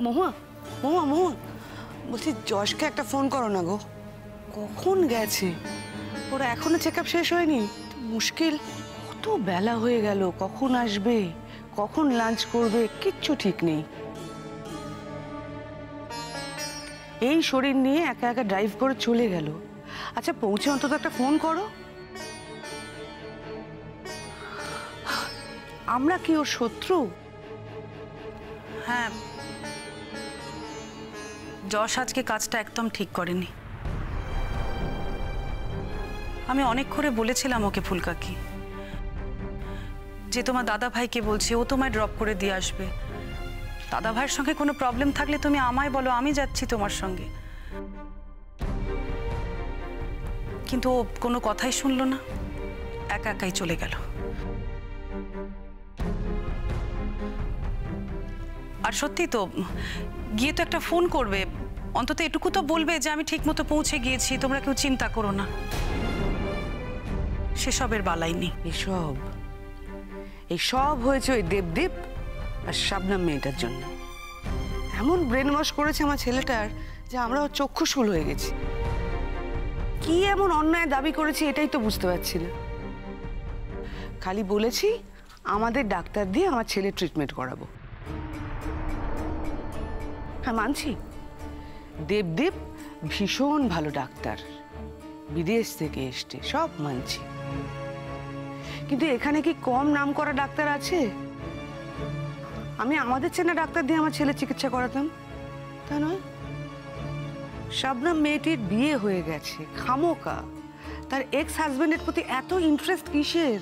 মহুয়া মহুয়া মহুয়া বলছি যশকে একটা ফোন করো না গো। কখন গেছে? ওরা এখনো চেক আপ শেষ হয়নি। মুশকিল, কত বেলা হয়ে গেল, কখন আসবে, কখন লাঞ্চ করবে, কিচ্ছু ঠিক নেই। এই শরীর নিয়ে একা একা ড্রাইভ করে চলে গেল। আচ্ছা পৌঁছে অন্তত একটা ফোন করো। আমরা কি ওর শত্রু? হ্যাঁ, যশ আজকে কাজটা একদম ঠিক করেনি। আমি অনেক করে বলেছিলাম ওকে ফুলকাকি যে তোমার দাদা ভাইকে বলছি, ও তোমায় ড্রপ করে দিয়ে আসবে। দাদা ভাইয়ের সঙ্গে কোনো প্রবলেম থাকলে তুমি আমায় বলো, আমি যাচ্ছি তোমার সঙ্গে। কিন্তু ও কোনো কথাই শুনলো না, একা একাই চলে গেল। আর সত্যি তো, গিয়ে তো একটা ফোন করবে, অন্তত এটুকু তো বলবে যে আমি ঠিক মতো পৌঁছে গিয়েছি, তোমরা কেউ চিন্তা করো না। সেসবের বালাই নেই। এসব হয়েছে ওই দেবদীপ আর শাবনাম মেয়েটার জন্য। এমন ব্রেন ওয়াশ করেছে আমার ছেলেটার যে আমরা চক্ষুশূল হয়ে গেছি। কি এমন অন্যায় দাবি করেছি এটাই তো বুঝতে পারছি না। খালি বলেছি আমাদের ডাক্তার দিয়ে আমার ছেলে ট্রিটমেন্ট করাবো। হ্যাঁ মানছি, দেবদীপ ভীষণ ভালো ডাক্তার, বিদেশ থেকে এসছে, সব মানছি। কিন্তু এখানে কি কম নাম করা ডাক্তার আছে? আমি আমাদের চেনা ডাক্তার দিয়ে আমার ছেলে চিকিৎসা করাতাম, তা নয়। শাবনাম মেয়েটির বিয়ে হয়ে গেছে, খামোকা তার এক্স হাজবেন্ডের প্রতি এত ইন্টারেস্ট কিসের?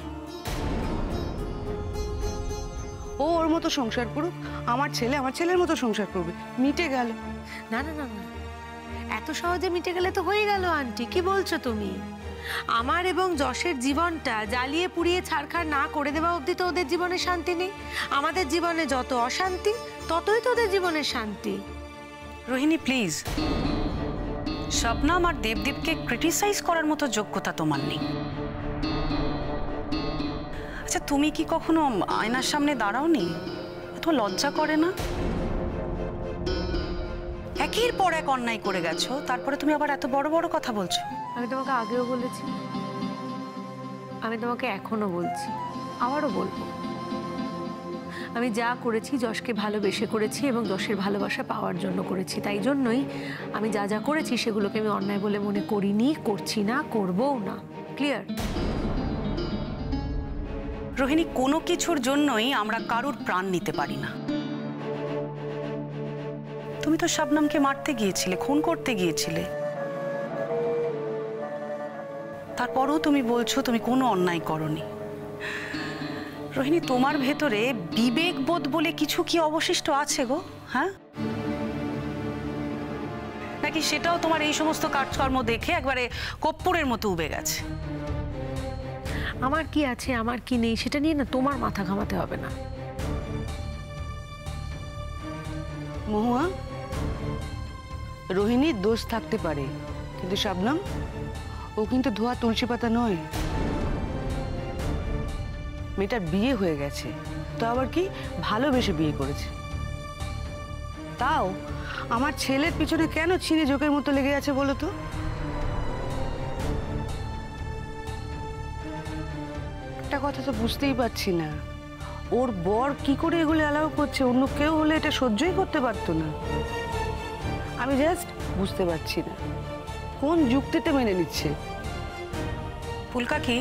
ও ওর মতো সংসার করুক, আমার ছেলে আমার ছেলের মতো সংসার করবে, মিটে গেল। না না না না, এত সহজে মিটে গেলে তো হয়ে গেল আন্টি। কি বলছো তুমি? আমার এবং যশের জীবনটা জ্বালিয়ে পুড়িয়ে ছারখার না করে দেওয়া অবধি তো ওদের জীবনে শান্তি নেই। আমাদের জীবনে যত অশান্তি ততই তো ওদের জীবনের শান্তি। রোহিণী প্লিজ, শবনম আর দেবদীপকে ক্রিটিসাইজ করার মতো যোগ্যতা তোমার নেই। আচ্ছা তুমি কি কখনো আয়নার সামনে দাঁড়াওনি? এত লজ্জা করে না? একের পর এক অন্যায় করে গেছো, তারপরে তুমি আবার এত বড় বড় কথা বলছো। আমি তোমাকে আগেও বলেছি, আমি তোমাকে এখনো বলছি, আবারও বলবো। আমি যা করেছি যশকে ভালোবেসে করেছি এবং যশের ভালোবাসা পাওয়ার জন্য করেছি। তাই জন্যই আমি যা যা করেছি সেগুলোকে আমি অন্যায় বলে মনে করিনি, করছি না, করবও না। ক্লিয়ার? রোহিণী, কোনো কিছুর জন্যই আমরা কারুর প্রাণ নিতে পারি না। তুমি তো শবনমকে মারতে গিয়েছিলে, খুন করতে গিয়েছিলে, তারপরও তুমি বলছো তুমি কোনো অন্যায় করনি। রোহিণী, তোমার ভেতরে বিবেকবোধ বলে কিছু কি অবশিষ্ট আছে গো? হ্যাঁ, নাকি সেটাও তোমার এই সমস্ত কাজকর্ম দেখে একবারে কপ্পরের মতো উবে গেছে? আমার কি আছে আমার কি নেই সেটা নিয়ে না তোমার মাথা ঘামাতে হবে না। মহুয়া, রোহিণীর দোষ থাকতে পারে, কিন্তু শাবনাম ও কিন্তু ধোয়া তুলসী পাতা নয়। মেয়েটার বিয়ে হয়ে গেছে, তো আবার কি ভালোবেসে বিয়ে করেছে। তাও আমার ছেলের পিছনে কেন ছিনে জোকের মতো লেগে আছে বলো তো? একটা কথা তো বুঝতেই পারছি না, ওর বর কি করে এগুলো অ্যালাউ করছে? অন্য কেউ হলে এটা সহ্যই করতে পারতো না। আমি জাস্ট বুঝতে পারছি না কোন যুক্তিতে মেনে নিচ্ছে। ফুলকাকি,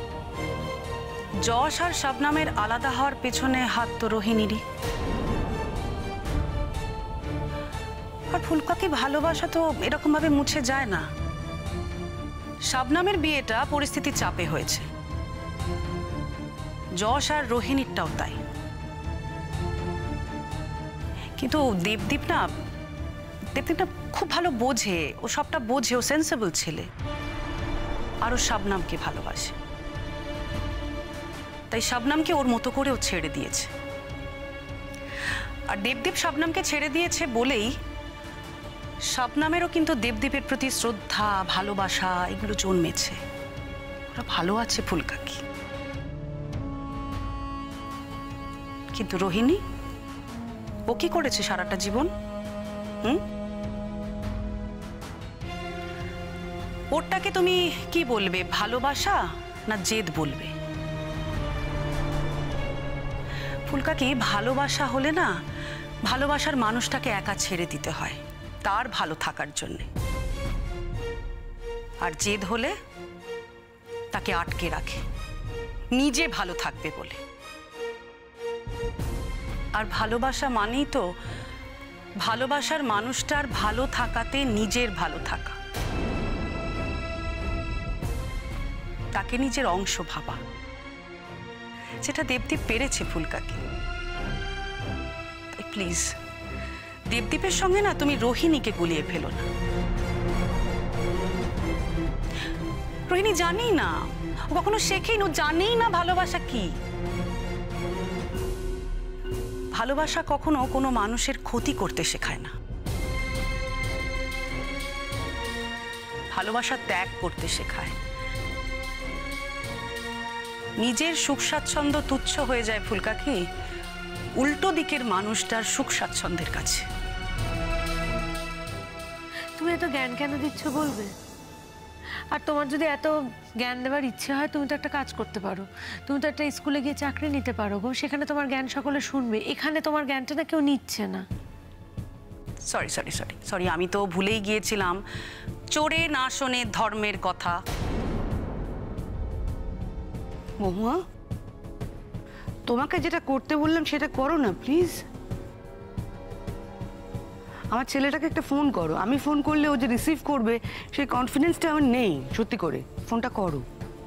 যশ আর শবনমের আলাদা হওয়ার পেছনে হাত তো রোহিণীরই। আর ফুলকাকি, ভালোবাসা তো এরকম ভাবে মুছে যায় না। শবনমের বিয়েটা পরিস্থিতির চাপে হয়েছে, যশ আর রোহিণীরটাও তাই। কিন্তু দেবদীপ না খুব ভালো বোঝে, ও সবটা বোঝে, ও সেন্সেবল ছেলে, আর ও শবনমকে ভালোবাসে। তাই শবনমকে ওর মতো করে ও ছেড়ে দিয়েছে। আর দেবদীপ শবনমকে ছেড়ে দিয়েছে বলেই শবনমেরও কিন্তু দেবদীপের প্রতি শ্রদ্ধা, ভালোবাসা এগুলো জন্মেছে। ওরা ভালো আছে ফুলকাকি। কিন্তু রোহিণী, ও কি করেছে সারাটা জীবন? ওরটাকে তুমি কি বলবে, ভালোবাসা না জেদ বলবে? ফুলকাকি, ভালোবাসা হলে না ভালোবাসার মানুষটাকে একা ছেড়ে দিতে হয় তার ভালো থাকার জন্য, আর জেদ হলে তাকে আটকে রাখে নিজে ভালো থাকবে বলে। আর ভালোবাসা মানেই তো ভালোবাসার মানুষটার ভালো থাকাতে নিজের ভালো থাকা, তাকে নিজের অংশ ভাবা, যেটা দেবদীপ পেরেছে ফুলকাকি। প্লিজ দেবদীপের সঙ্গে না তুমি রোহিণীকে গুলিয়ে ফেলো না। রোহিণী জানি না, ও কখনো শেখেই না, জানেই না ভালোবাসা কি। ভালোবাসা কখনো কোনো মানুষের ক্ষতি করতে শেখায় না, ভালোবাসা ত্যাগ করতে শেখায়। নিজের সুখ স্বাচ্ছন্দ্য তুচ্ছ হয়ে যায় ফুলকাকি উল্টো দিকের মানুষটার সুখ স্বাচ্ছন্দ্যের কাছে। তুমি এত জ্ঞান কেন দিচ্ছ বলবে? আর তোমার যদি এত জ্ঞান দেওয়ার ইচ্ছে হয়, তুমি তো একটা কাজ করতে পারো, তুমি তো একটা স্কুলে গিয়ে চাকরি নিতে পারো গো, সেখানে তোমার জ্ঞান সকলে শুনবে। এখানে তোমার জ্ঞানটা না কেউ নিচ্ছে না। সরি সরি সরি সরি, আমি তো ভুলেই গিয়েছিলাম, চোরে না শোনে ধর্মের কথা। মহুয়া, তোমাকে যেটা করতে বললাম সেটা করো না প্লিজ। আমার ছেলেটাকে একটা ফোন করো, আমি ফোন করলে ও যে রিসিভ করবে সেই কনফিডেন্সটা আমার নেই। সত্যি করে ফোনটা করো।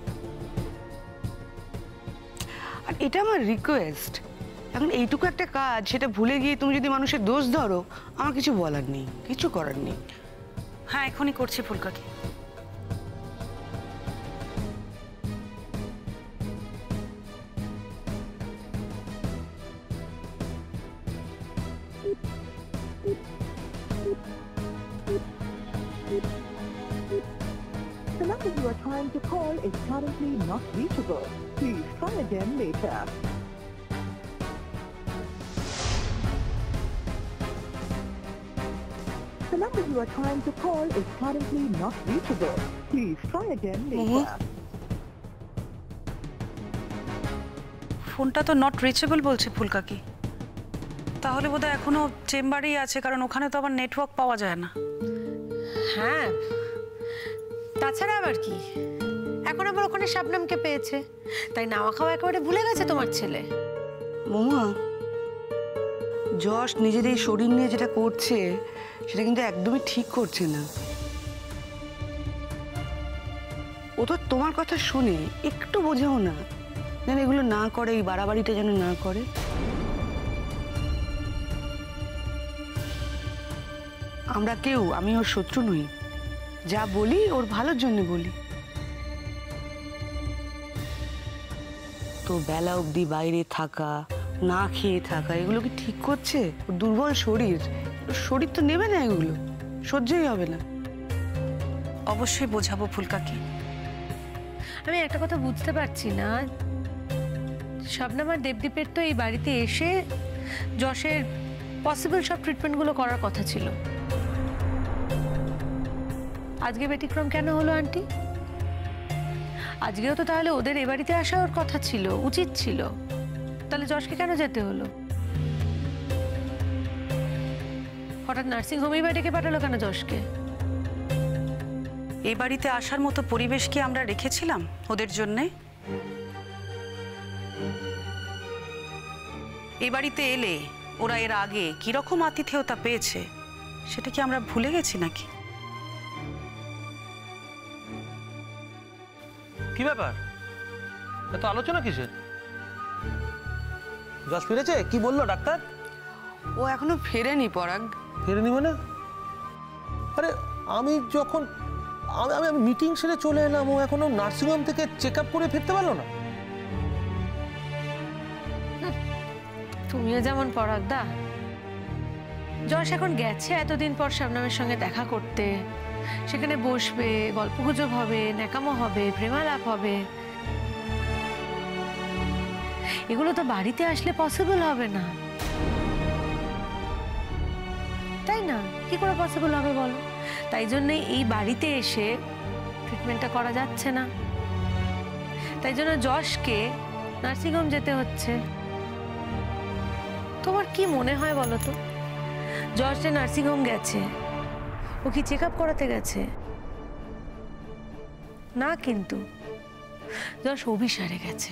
আর এটা আমার রিকোয়েস্ট। এখন এইটুকু একটা কাজ, সেটা ভুলে গিয়ে তুমি যদি মানুষের দোষ ধরো, আমার কিছু বলার নেই, কিছু করার নেই। হ্যাঁ, এখনই করছি ফুলকাকি। The number you are trying to call is currently not reachable. Please try again later. The number you are trying to call is currently not reachable. Please try again later. ফোনটা তো নট রিচেবল বলছে ফুলকাকি, তাহলে বোধহয় এখনো চেম্বারেই আছে, কারণ ওখানে তো আবার নেটওয়ার্ক পাওয়া যায় না। হ্যাঁ, তাছাড়া আবার কি, এখন আবার ওখানে শাবনামকে পেয়েছে, তাই নাওয়া খাওয়া একেবারে ভুলে গেছে তোমার ছেলে। মহুয়া, যশ নিজের এই শরীর নিয়ে যেটা করছে সেটা কিন্তু একদমই ঠিক করছে না। ও তো তোমার কথা শুনে একটু বোঝাও না, যেন এগুলো না করে, এই বাড়াবাড়িটা যেন না করে। আমরা কেউ, আমি ওর শত্রু নই, যা বলি ওর ভালোর জন্য বলি। তো বেলা অবধি বাইরে থাকা, না খেয়ে থাকা, এগুলো কি ঠিক করছে? ওর দুর্বল শরীর, শরীর তো নেবে না, এগুলো সহ্যই হবে না। অবশ্যই বোঝাবো ফুলকাকি। আমি একটা কথা বুঝতে পারছি না, শবনম আর দেবদীপের তো এই বাড়িতে এসে যশের পসিবল সব ট্রিটমেন্টগুলো করার কথা ছিল, আজকে ব্যতিক্রম কেন হলো আন্টি? আজকেও তো তাহলে ওদের এ বাড়িতে আসা ওর কথা ছিল, উচিত ছিল, তাহলে যশকে কেন যেতে হলো? হঠাৎ নার্সিং হোমেই বা ডেকে পাঠালো কেন যশকে? এই বাড়িতে আসার মতো পরিবেশ কি আমরা রেখেছিলাম ওদের জন্যে? এই বাড়িতে এলে ওরা এর আগে কিরকম আতিথেয়তা পেয়েছে সেটা কি আমরা ভুলে গেছি নাকি? কি ব্যাপার, এত আলোচনা কিসের? যশ ফিরেছে? কি বললো ডাক্তার? ও এখনো ফেরেনি পরাগ। ফেরেনি মানে? আরে আমি যখন আমি মিটিং সেরে চলে এলাম, ও এখনো নার্সিংহোম থেকে চেক আপ করে ফিরতে পারলো না। তুমিও যেমন পরাগদা, যশ এখন গেছে এতদিন পর শবনমের সঙ্গে দেখা করতে, সেখানে বসবে, গল্পগুজব হবে, ন্যাকামো হবে, প্রেমালাপ হবে, এগুলো তো বাড়িতে আসলে পসিবল হবে না। তাই না? কি করে পসিবল হবে বলো? তাই জন্যই এই বাড়িতে এসে ট্রিটমেন্টটা করা যাচ্ছে না, তাই জন্য যশকে নার্সিংহোম যেতে হচ্ছে। তোমার কি মনে হয় বলো তো, যশ যে নার্সিংহোম গেছে ও কি চেক আপ করাতে গেছে? না, কিন্তু যশ অভিসারে গেছে।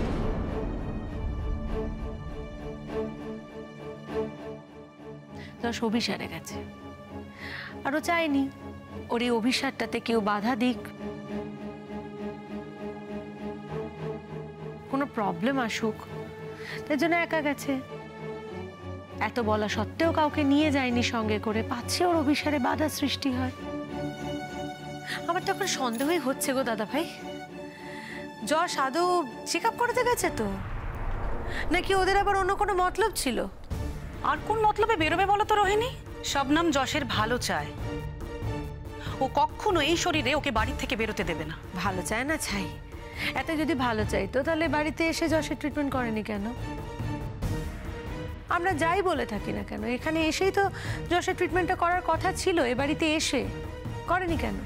যশ অভিসারে গেছে, আর ও চায়নি ওর এই অভিসারটাতে কেউ বাধা দিক, কোনো প্রবলেম আসুক, তাই জন্য একা গেছে। এত বলা সত্ত্বেও কাউকে নিয়ে যায়নি সঙ্গে করে, পাচ্ছে ওর অভিসারে বাধা সৃষ্টি হয়। আমার তো এখন সন্দেহই হচ্ছে গো দাদা ভাই, যশ আদৌ চেক আপ করতে গেছে তো, নাকি ওদের আবার অন্য কোনো মতলব ছিল? আর কোন মতলবে বেরোবে বলো তো রোহিণী? শবনম যশের ভালো চায়, ও কখনো এই শরীরে ওকে বাড়ি থেকে বেরোতে দেবে না। ভালো চায় না চাই, এত যদি ভালো চাইতো তাহলে বাড়িতে এসে যশের ট্রিটমেন্ট করেনি কেন? আমরা যাই বলে থাকি না কেন, এখানে এসেই তো যশের ট্রিটমেন্টটা করার কথা ছিল, এ বাড়িতে এসে করেনি কেন?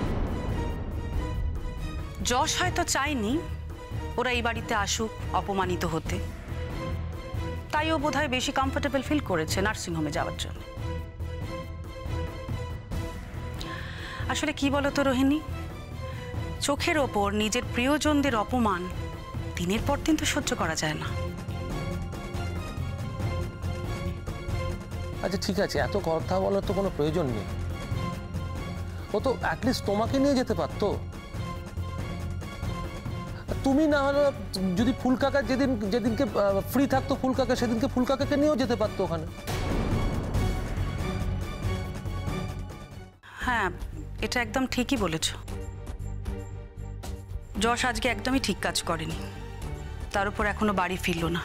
যশ হয়তো চায়নি ওরা এই বাড়িতে আসুক অপমানিত হতে, তাই ও বোধহয় বেশি কমফোর্টেবল ফিল করেছে নার্সিংহোমে যাওয়ার জন্য। আসলে কি বলতো রোহিণী, চোখের ওপর নিজের প্রিয়জনদের অপমান দিনের পর দিন তো সহ্য করা যায় না। আচ্ছা ঠিক আছে, এত কথা বলার তো কোনো প্রয়োজন নেই। ও তো অ্যাটলিস্ট তোমাকে নিয়ে যেতে পারতো। তুমি না হলে যদি ফুলকাকা যেদিনকে ফ্রি থাকতো ফুলকাকা, সেদিনকে ফুলকাকাকে নিয়েও যেতে পারতো ওখানে। হ্যাঁ, এটা একদম ঠিকই বলেছ। যশ আজকে একদমই ঠিক কাজ করেনি, তার উপর এখনো বাড়ি ফিরল না।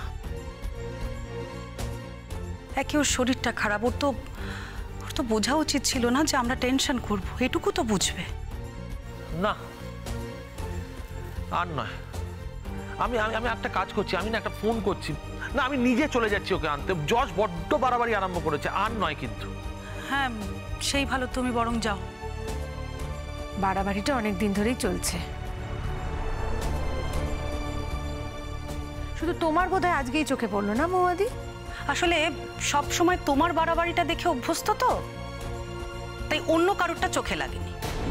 একে ওর শরীরটা খারাপ, ওর তো বোঝা উচিত ছিল না যে আমরা টেনশন করব, এটুকু তো বুঝবে। না আর নয়, আমি আমি আমি একটা কাজ করছি, আমি না একটা ফোন করছি, না আমি নিজে চলে যাচ্ছি ওকে আনতে। যশ বড্ড বাড়াবাড়ি আরম্ভ করেছে, আর নয় কিন্তু। হ্যাঁ সেই ভালো, তুমি বরং যাও। বাড়াবাড়িটা অনেক দিন ধরেই চলছে, শুধু তোমার বোধহয় আজকেই চোখে পড়লো না মৌয়াদি? আসলে সব সময় তোমার বাড়াবাড়িটা দেখে অভ্যস্ত তো, তাই অন্য কারোরটা চোখে লাগেনি।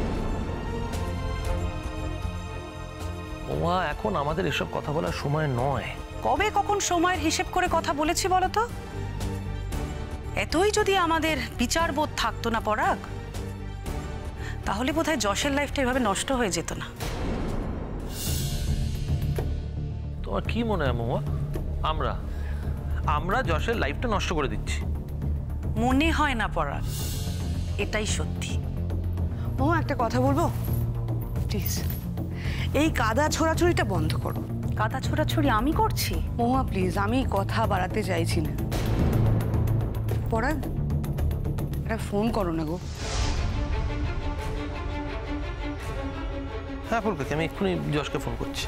ওমা, এখন আমাদের এসব কথা বলার সময় নয়। কবে কখন সময়ের হিসেব করে কথা বলেছি বলো তো? এতই যদি আমাদের বিচারবোধ থাকতো না পরাগ, তাহলে বোধহয় যশের লাইফটা এভাবে নষ্ট হয়ে যেত না। তোমার কি মনে হয় মহুয়া, আমরা যশের লাইফটা নষ্ট করে দিচ্ছি? মনে হয় না পরাগ, এটাই সত্যি। ও একটা কথা বলবো প্লিজ, এই কাদা ছোড়াছুড়িটা বন্ধ করো। কাদা ছোড়াছুড়ি আমি করছি? মহুয়া প্লিজ, আমি কথা বাড়াতে চাইছি না। পরাগ, একটা ফোন করো না গো। হ্যাঁ ফুলকাকি, আমি এক্ষুনি যশকে ফোন করছি।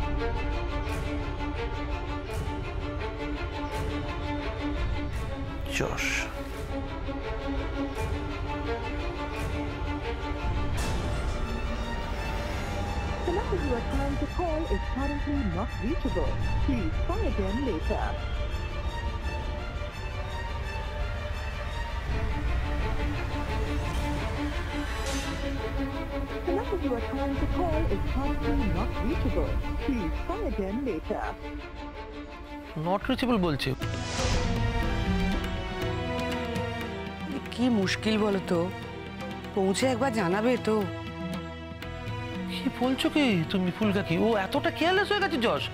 Yash, The number you are trying to call is currently not reachable. Please try again later. The number you are trying to call is currently not reachable. Please try again later. Not reachable বলছে। কি মুশকিল বলো তো, পৌঁছে একবার জানাবে তো। কি বলছো কি তুমি ফুলকাকি? ও এতটা কেয়ারলেস হয়ে গেছে যশ?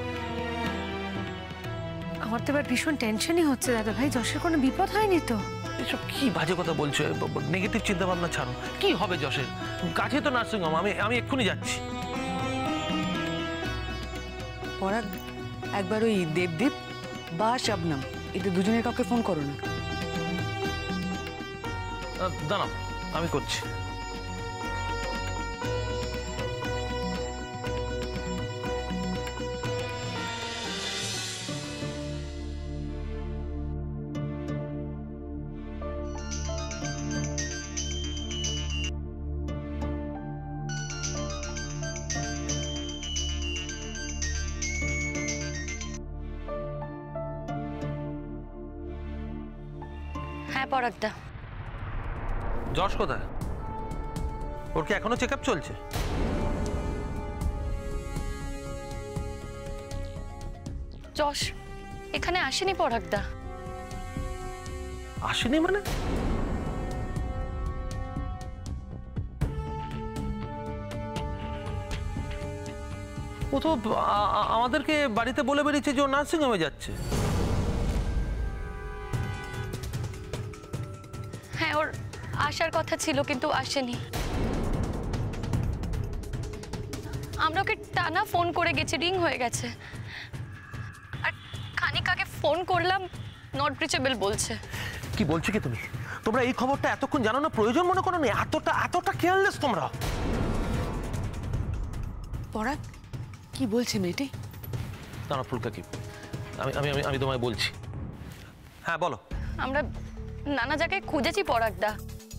আমার তো এবার ভীষণ টেনশনই হচ্ছে দাদা ভাই, যশের কোনো বিপদ হয়নি তো? এসব কি বাজে কথা বলছো? নেগেটিভ চিন্তা ভাবনা ছাড়ো। কি হবে যশের? কাছে তো নার্সিংহোম, আমি এক্ষুনি যাচ্ছি। পরাগ, একবার ওই দেবদীপ বা শবনম, এদের দুজনের কাউকে ফোন করো না। দাঁড়াও, আমি করছি। হ্যাঁ পরাগদা। যশ কোথায়? ওর কি এখনো চেক আপ চলছে? যশ এখানে আসেনি পরাগদা। আসেনি মানে? ও তো আমাদেরকে বাড়িতে বলে বেরিয়েছে যে ও নার্সিং হোমে যাচ্ছে। হ্যাঁ ওর আসার কথা ছিল কিন্তু আসেনি। আমরা ওকে টানা ফোন করে গেছি, রিং হয়ে গেছে। আর খানিক আগে ফোন করলাম, নট রিচেবল বলছে। কি বলছো কি তুমি? তোমরা এই খবরটা এতক্ষণ জানো না, প্রয়োজন মনে করো না? এতটা কেয়ারলেস তোমরা। পরাগ কি বলছে মেয়েটি? দাঁড়া ফুলকা, কি আমি আমি আমি তোমায় বলছি। হ্যাঁ বলো। আমরা নানা জায়গায় খুঁজেছি পরাগদা।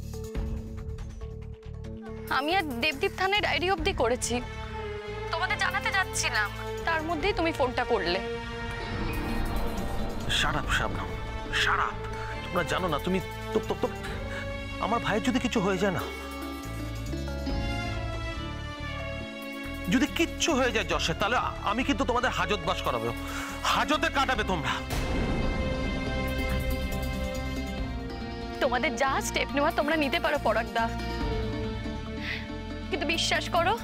আমি আর দেবদীপ থানায় ডায়েরি অবধি করেছি, তোমাদের জানাতে যাচ্ছিলাম, তার মধ্যেই তুমি ফোনটা করলে। Shut up Shabnam, shut up. তোমরা জানো না, তুমি তো আমার ভাইয়ের যদি কিছু হয়ে যায় না, যদি কিচ্ছু হয়ে যায় যশে, তাহলে আমি কিন্তু তোমাদের হাজত বাস করাবো, হাজতে কাটাবে তোমরা। তোমাদের যা স্টেপ নেওয়া তোমরা নিতে পারো পরাগদা, কিন্তু বিশ্বাস করো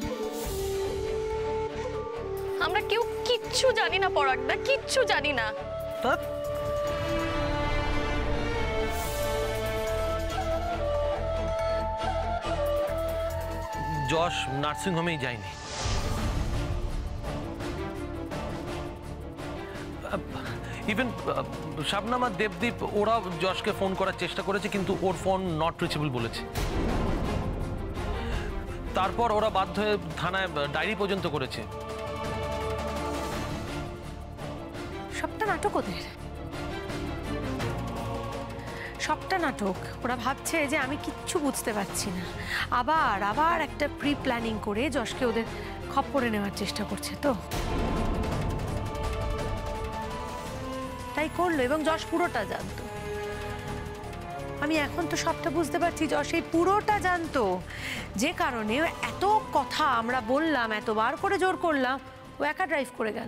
আমরা কেউ কিচ্ছু জানি না পরাগদা, কিচ্ছু জানি না। যশ নার্সিং হোমেই যায়নি। ইভেন শাবনাম আর দেবদীপ ওরা যশকে ফোন করার চেষ্টা করেছে, কিন্তু ওর ফোন নট রিচেবল বলেছে। তারপর ওরা বাধ্য হয়ে থানায় ডায়েরি পর্যন্ত করেছে। সবটা নাটক ওদের, সবটা নাটক। ওরা ভাবছে যে আমি কিচ্ছু বুঝতে পারছি না, আবার একটা প্রি প্ল্যানিং করে যশকে ওদের খপ্পরে নেওয়ার চেষ্টা করছে। তো তাই করলো, এবং যশ পুরোটা জানতো। আমি এখন তো সবটা বুঝতে পারছি, যশ এই পুরোটা জানতো, যে কারণে এত কথা আমরা বললাম, এতবার করে জোর করলাম, ও একা ড্রাইভ করে গেল।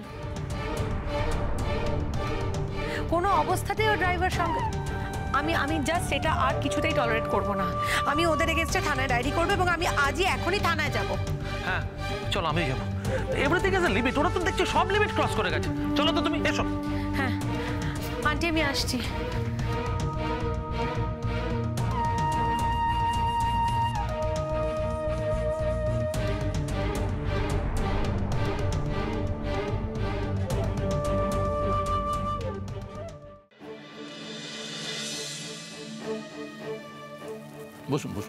কোনো অবস্থাতেই ও ড্রাইভার সঙ্গে আমি জাস্ট এটা আর কিছুতেই টলারেট করব না। আমি ওদের এগেইনস্টে থানায় ডায়েরি করবো, এবং আমি আজই এখনই থানায় যাব। হ্যাঁ চলো, আমি যাবো। Everything is a limit. ওরা তো দেখছি সব লিমিট ক্রস করে গেছে। চলো তো তুমি এসো। হ্যাঁ আন্টি আমি আসছি। বসুন বসুন।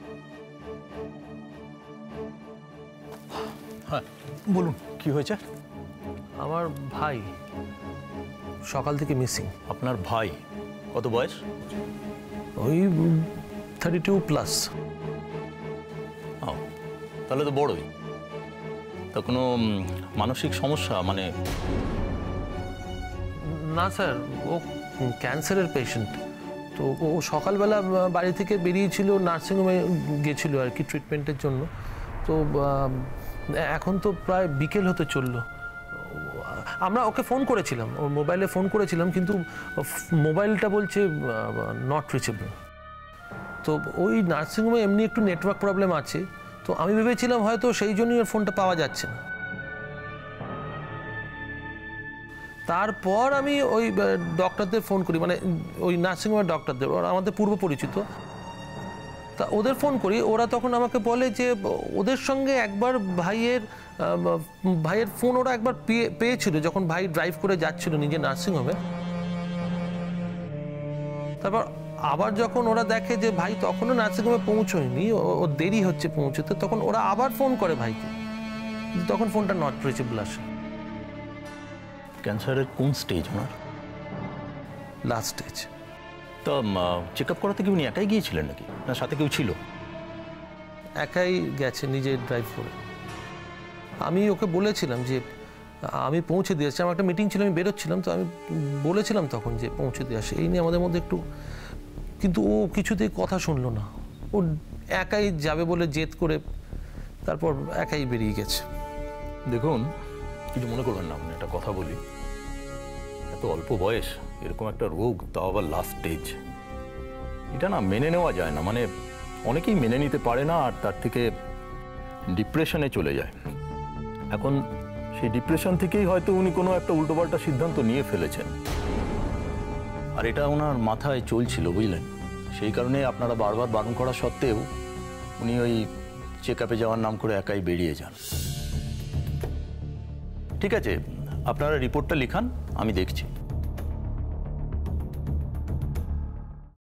হ্যাঁ বলুন, কি হয়েছে? আমার ভাই সকাল থেকে মিসিং। আপনার ভাই কত বয়স? ওই 32+। ও তাহলে তো বড়ই। তা কোনো মানসিক সমস্যা মানে? না স্যার, ও ক্যান্সারের পেশেন্ট। তো ও সকালবেলা বাড়ি থেকে বেরিয়েছিল, নার্সিংহোমে গেছিল আর কি ট্রিটমেন্টের জন্য। তো এখন তো প্রায় বিকেল হতে চললো। আমরা ওকে ফোন করেছিলাম, ওর মোবাইলে ফোন করেছিলাম, কিন্তু মোবাইলটা বলছে নট রিচেবল। তো ওই নার্সিংহোমে এমনি একটু নেটওয়ার্ক প্রবলেম আছে, তো আমি ভেবেছিলাম হয়তো সেই জন্যই ওর ফোনটা পাওয়া যাচ্ছে না। তারপর আমি ওই ডক্টরদের ফোন করি, মানে ওই নার্সিংহোমের ডক্টরদের, ওরা আমাদের পূর্ব পরিচিত। তা ওদের ফোন করি, ওরা তখন আমাকে বলে যে ওদের সঙ্গে একবার ভাইয়ের ফোন ওরা একবার পেয়েছিল, যখন ভাই ড্রাইভ করে যাচ্ছিল নিজে নার্সিংহোমে। তারপর আবার যখন ওরা দেখে যে ভাই তখনও নার্সিংহোমে পৌঁছয়নি, ও দেরি হচ্ছে পৌঁছতে, তখন ওরা আবার ফোন করে ভাইকে, তখন ফোনটা নট রিচেবল আসে। ক্যান্সারের কোন স্টেজ ওনার? Last stage. তা চেক আপ করাতে কি উনি একাই গিয়েছিলেন নাকি, না সাথে কেউ ছিল? একাই গেছে, নিজে ড্রাইভ করে। আমি ওকে বলেছিলাম যে আমি পৌঁছে দিয়ে আসছি, আমার একটা মিটিং ছিল, আমি বেরোচ্ছিলাম, তো আমি বলেছিলাম তখন যে পৌঁছে দিয়ে আসি। এই নিয়ে আমাদের মধ্যে একটু কিন্তু ও কিছুতেই কথা শুনলো না। ও একাই যাবে বলে জেদ করে তারপর একাই বেরিয়ে গেছে। দেখুন, কিছু মনে করবেন না, আপনি একটা কথা বলি। এত অল্প বয়স, এরকম একটা রোগ, তাও আবার লাস্ট স্টেজ, এটা না মেনে নেওয়া যায় না। মানে অনেকেই মেনে নিতে পারে না, আর তার থেকে ডিপ্রেশনে চলে যায়। এখন সেই ডিপ্রেশন থেকেই হয়তো উনি কোনো একটা উল্টোপাল্টা সিদ্ধান্ত নিয়ে ফেলেছেন, আর এটা ওনার মাথায় চলছিল, বুঝলেন? সেই কারণে আপনারা বারবার বারণ করা সত্ত্বেও উনি ওই চেক আপে যাওয়ার নাম করে একাই বেরিয়ে যান। ঠিক আছে, আপনারা রিপোর্টটা লিখান, আমি দেখছি।